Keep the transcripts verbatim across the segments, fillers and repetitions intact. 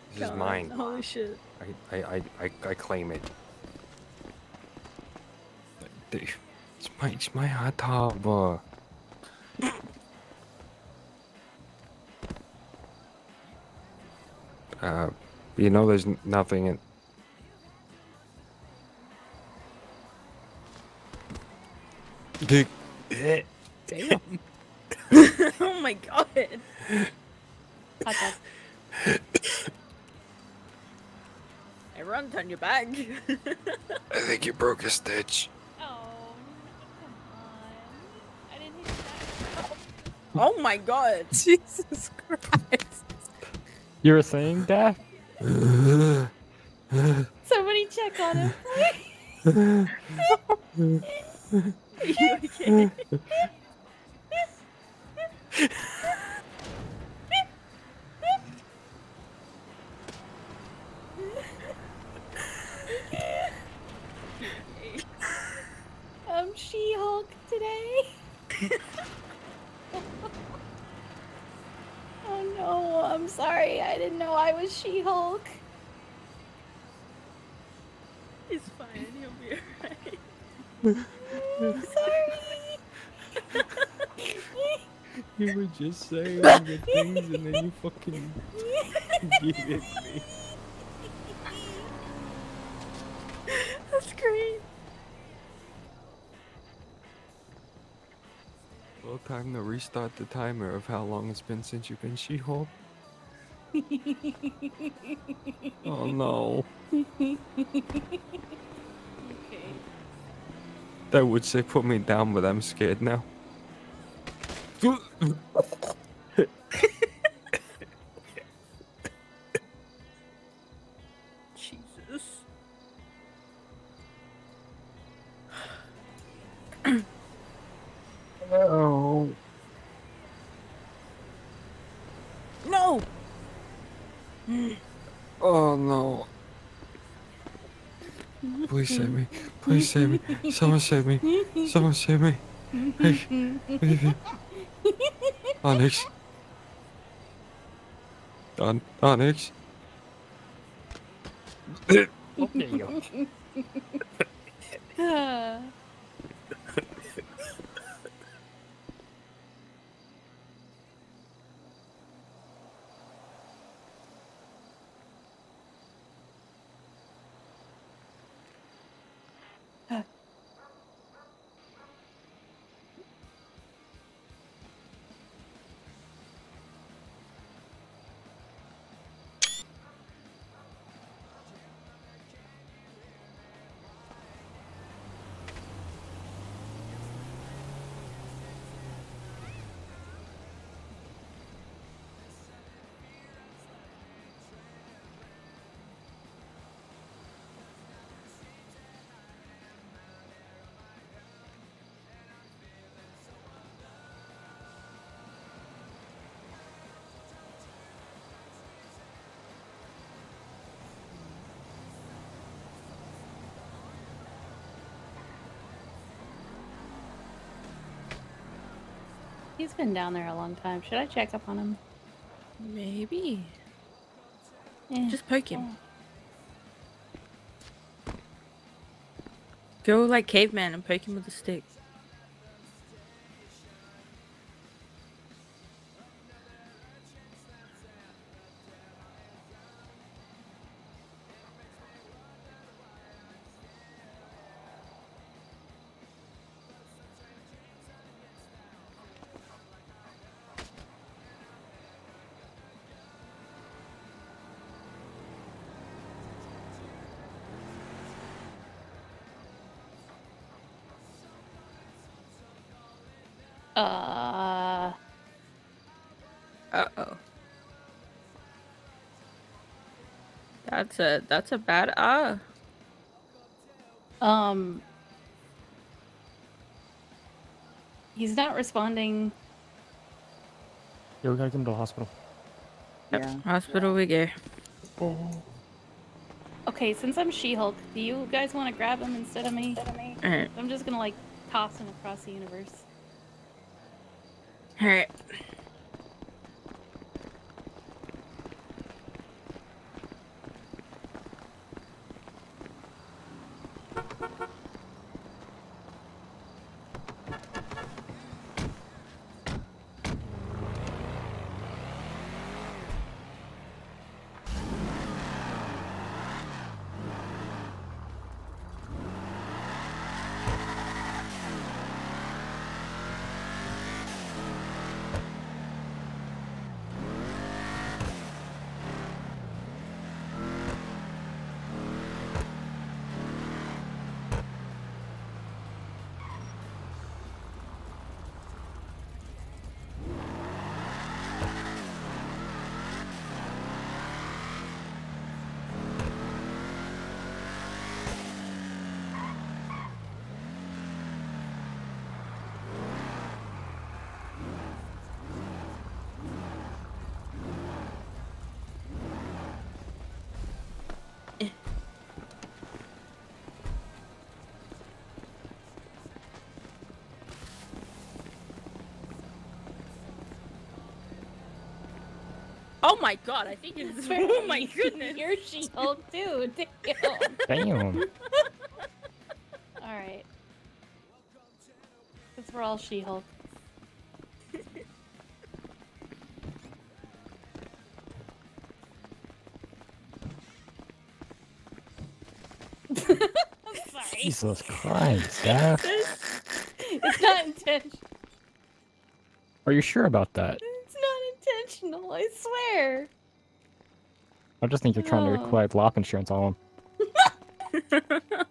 This is God, mine. holy shit. I, I, I, I, I claim it. It's my, it's my hot tub. Uh, uh, you know, there's nothing in. Dick. Damn. Oh my god. Hot dog. Everyone turn your back. I think you broke a stitch. Oh, come on. I didn't hit that. Oh my god. Jesus Christ. You were saying that? Somebody check on him. Are you okay? I'm She-Hulk today. Oh no, I'm sorry. I didn't know I was She-Hulk. He's fine, he'll be alright. I'm sorry. You were just saying the things and then you fucking gave it me. That's great. Well, time to restart the timer of how long it's been since you've been She-Hulk. Oh no. Okay. That would say put me down, but I'm scared now. Jesus. Oh. No! Oh no. Please save me. Please save me. Someone save me. Someone save me. Hey. Baby. Onyx. On Onyx. Oh, there you go. Ah. He's been down there a long time. Should I check up on him? Maybe. Eh. Just poke him. Go like caveman and poke him with a stick. Uh. Uh-oh. That's a that's a bad ah. Um. He's not responding. Yeah, we gotta get him to the hospital. Yep. Yeah. Hospital we go. Okay, since I'm She-Hulk, do you guys want to grab him instead of me? Alright. I'm just gonna like toss him across the universe. Alright. Oh my god, I think it's. Oh my goodness. You're She-Hulk too. Damn. Damn. Alright. Because we're all She-Hulk. Sorry. Jesus Christ, Daph. It's not intentional. Are you sure about that? It's not intentional, I swear. I just think you're trying to Oh. collect life insurance on him.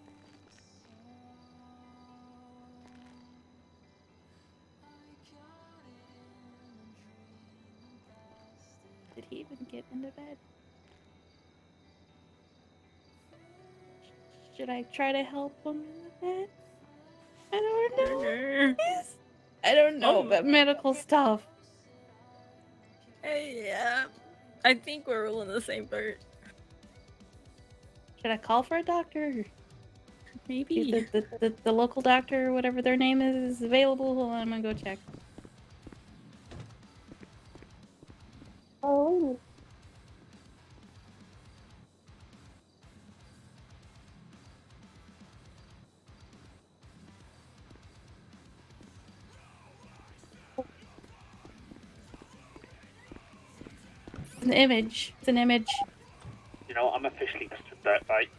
Did he even get into bed? Should I try to help him in the bed? I don't know. I don't know Oh. about medical stuff. Hey, yeah. I think we're all in the same boat. Should I call for a doctor? Maybe. The, the, the, the local doctor, whatever their name is, is available. Hold on, I'm gonna go check. Oh. It's an image. It's an image. You know, I'm officially just a dirt bike.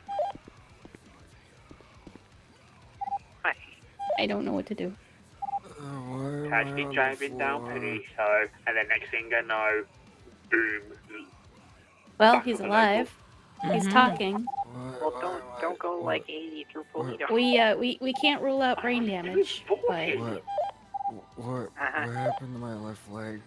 Hi. I don't know what to do. Uh, why am I Casually on the driving down floor? Penny, so, and then next thing I know, boom. Well, Back he's on the alive. He's Mhm. talking. Why- Well, why don't am I- don't go what- like eighty through forty. what- We uh we we can't rule out brain damage, but What? What? Uh-huh. What happened to my left leg?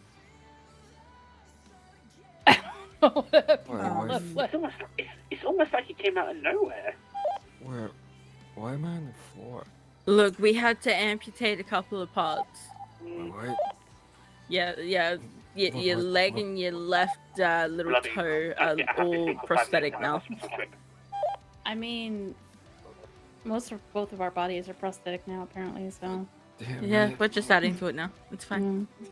what happened Why, to why, the It's left? almost, it's, it's almost like it came out of nowhere. where? Why am I on the floor? Look, we had to amputate a couple of parts. Mm, What? Yeah, yeah. Your, What- your what- leg what- and your left uh, little bloody- toe I- are I have to all think for five prosthetic minutes now. and I'm quick. I mean, most of both of our bodies are prosthetic now, apparently. So. Damn Yeah, it. we're just adding to it now. It's fine. Mm.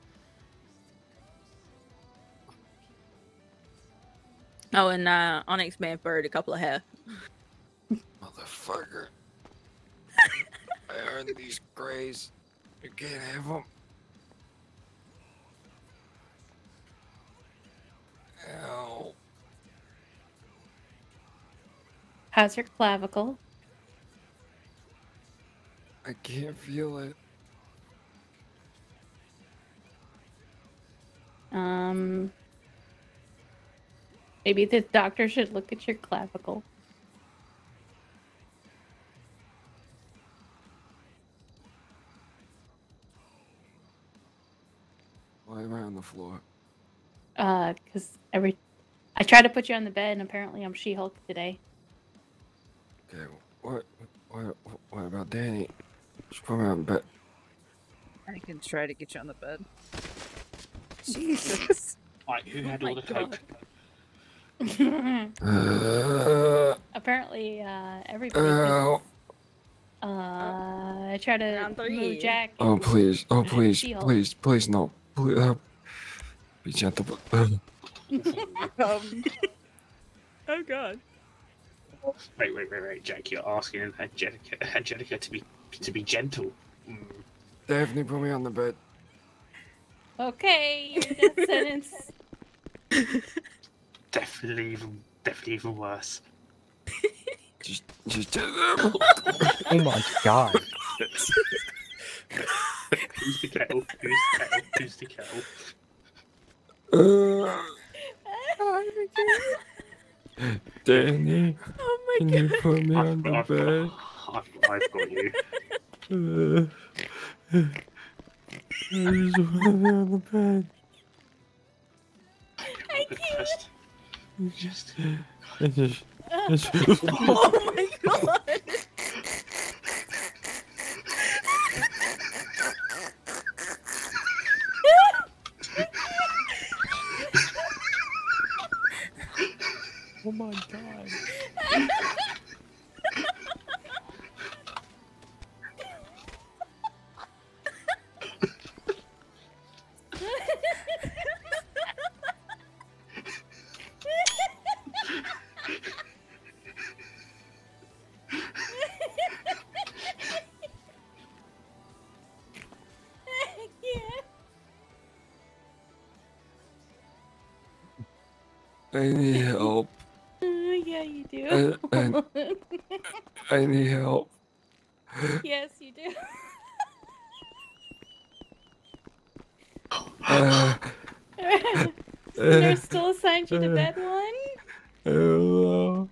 Oh, and uh, Onyx may have buried a couple of hair. Motherfucker. I earned these grays. You can't have them. Ow. How's your clavicle? I can't feel it. Um. Maybe the doctor should look at your clavicle. Why am I on the floor? Uh, because every I tried to put you on the bed, and apparently I'm She-Hulk today. Okay, what? What? What about Danny? Just put me on bed. I can try to get you on the bed. Jesus. Like, who had Oh all my the coke? Uh, Apparently, uh, everybody. ow. Uh, I tried to Round three. move Jack. Oh and- please! Oh please! She-Hulk. Please! Please no! Please, uh, be gentle. Uh, Um, Oh god. Wait, wait, wait, wait, Jack. You're asking Angelica, Angelica to be to be gentle. Mm. Daphne, put me on the bed. Okay, your death sentence. Definitely even, definitely even worse. Just, just tell them. Oh my god. Who's the kettle? Who's the kettle? Who's the kettle? Uh, Danny, Oh my can god. you put me I've, on the I've, bed? I've, I've got you. Uh, I just want to be on the bed. I can't. Just, I just, just Oh my god. Oh my god. I need help. Yeah, you do. I, I, I need help. Yes, you do. Uh, Nurse still assigned you to bed one? hello.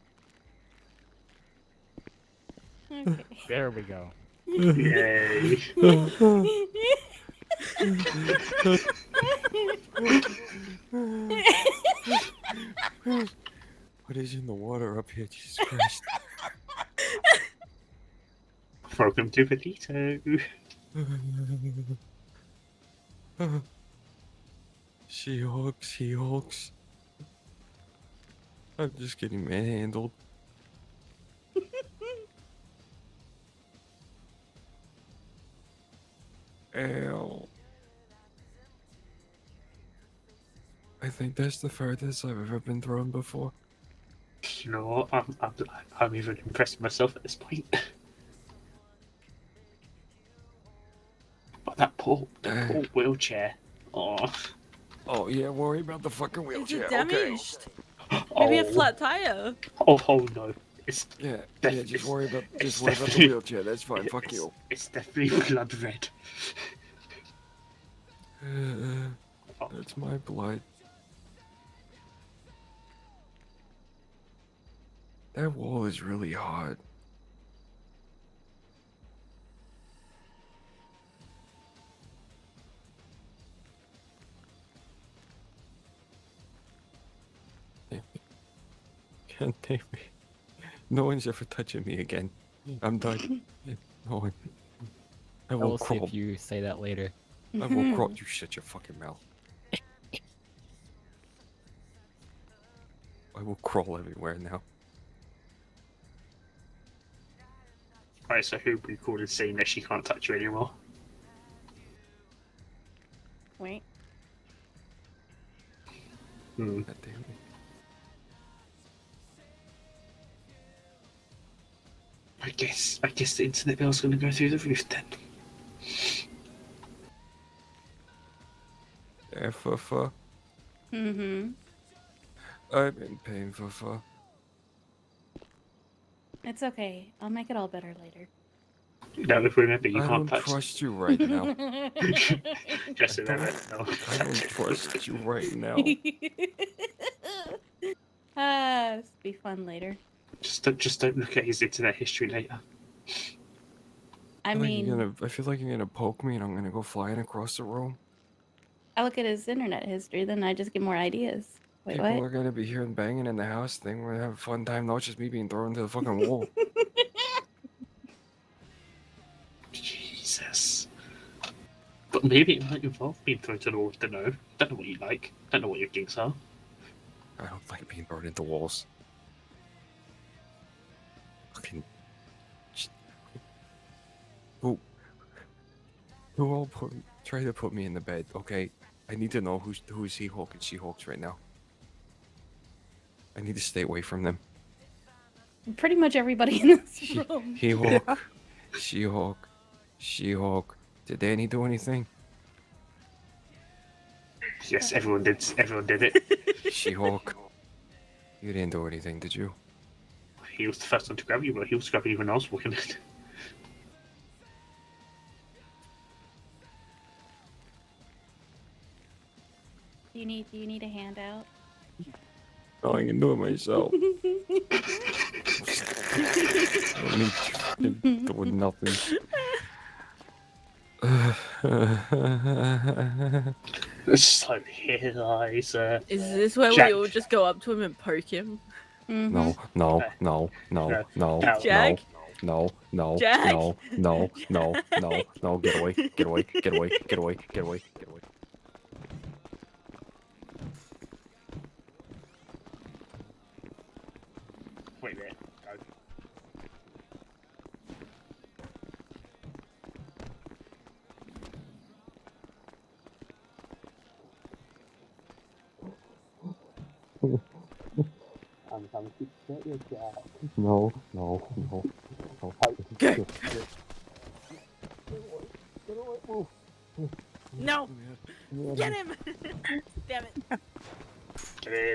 Okay. There we go. yay. What is in the water up here? Jesus Christ. Welcome to Velito. She-Hulk, She-Hulks. I'm just getting manhandled. Ow. I think that's the furthest I've ever been thrown before. You know what? I'm, I'm, I'm even impressed with myself at this point. But that poor, that poor wheelchair. Oh, Oh yeah, worry about the fucking Is wheelchair. it Okay. damaged? Maybe a oh, flat tire. oh, oh no. It's, Yeah, Def- yeah. Just it's- worry about it's just worry about the definitely- wheelchair. That's fine. Fuck it's, you. it's definitely blood red. Uh, that's my blood. That wall is really hard. Can't take me. No one's ever touching me again. I'm done. No one. I I will will see crawl. if you say that later. I will crawl. You shut your fucking mouth. I will crawl everywhere now. Right, so who we called and saying that she can't touch you anymore? Wait. Hmm. God damn it. I guess, I guess the internet bill's gonna go through the roof then. Yeah, Fufa. Mm-hmm. I'm in pain, Fufa. It's okay. I'll make it all better later. No, if remember, you I can't don't touch. trust you right now. Just remember, no. I don't trust you right now. Ah, this will be fun later. Just don't, just don't look at his internet history later. I I feel like mean, you're gonna, I feel like you're gonna poke me and I'm gonna go flying across the room. I look at his internet history, then I just get more ideas. Wait, People what? are gonna be hearing banging in the house thing. We're gonna have a fun time. Not just me being thrown to the fucking wall. Jesus. But maybe it might involve being thrown to the wall. Don't know. Don't know what you like. Don't know what your gigs are. I don't like being thrown into walls. Fucking. Who? Who all put try to put me in the bed? Okay, I need to know who's who is She-Hulk and She-Hulks right now. I need to stay away from them. Pretty much everybody in this She, room. He-Hawk. She-Hawk. She-Hawk. Did Danny do anything? Yes, everyone did. Everyone did it. She-Hawk. You didn't do anything, did you? He was the first one to grab you, but he was grabbing you when I was walking in. Do you need do you need a handout? No, I can do it myself. I don't need you doing nothing. So here lies uh, Is this where Jack. we all just go up to him and poke him? Mhm. No, no, no, no, no, no, Jack? no, no, Jack? no, no, no, no, no, get away, get away, get away, get away, get away, get away. wait a minute. Go. I'm coming to get you, Jack. No, no, no, no. Go. No! Get him! Damn it. Get in.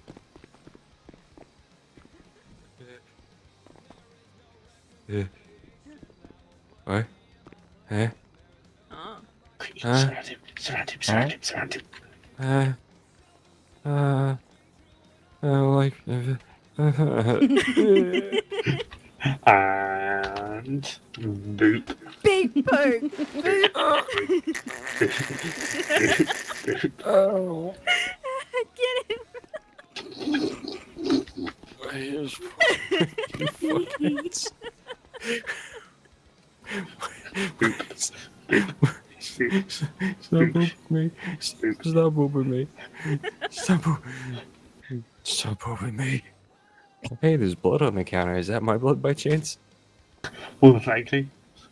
Uh, what? Eh? Oh. Huh? Surround him, surround him, surround him, surround him. Uh, uh, I like. And boop. Big poke! Oh. Get him! Here's Stop booping me. Stop booping me. Stop booping Stop booping me. Hey, there's blood on the counter. Is that my blood by chance? More than likely.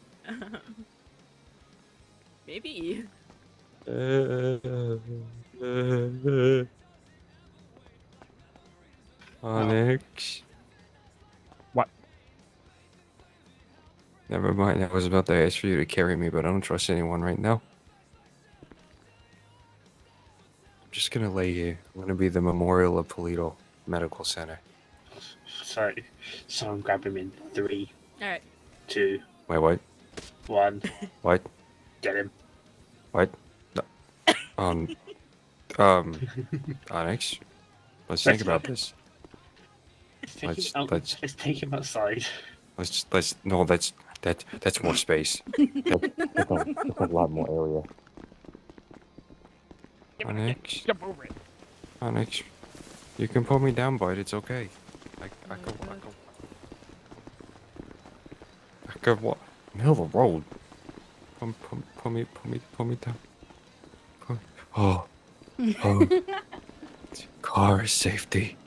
Maybe. Uh, uh, uh, Onyx. What? Never mind. I was about to ask for you to carry me, but I don't trust anyone right now. I'm just gonna lay here. I'm gonna be the memorial of Polito Medical Center. So, someone grab him in three, Alright. two, Wait, what? one. What? Get him. What? No. Um. Um. Onyx. Let's think about this. Let's take, Let's- him out, let's- let's take him outside. Let's just, let's no. That's that. That's more space. That, that's, a, that's a lot more area. Onyx. Jump over it. Onyx. You can pull me down, bud. It's okay. I I go I go. I go what? Middle of the road. Pull, pull, pull me pull me pull me down. Pull, oh. Oh. Car safety.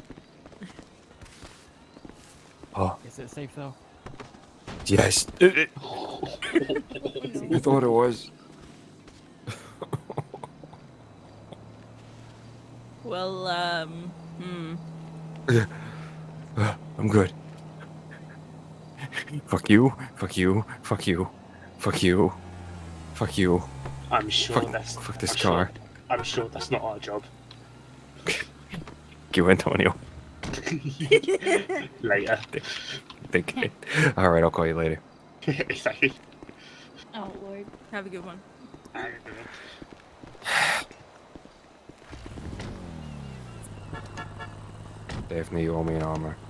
Oh. Is it safe though? Yes. I thought it was. Well, um, hmm. Uh, I'm good. Fuck you. Fuck you. Fuck you. Fuck you. Fuck you. I'm sure Fuck, that's. fuck this I'm car. Sure, I'm sure that's not our job. Fuck you, Antonio. Later. Think it. Alright, I'll call you later. Exactly. Oh lord. Have a good one. Daphne, you owe me an armor.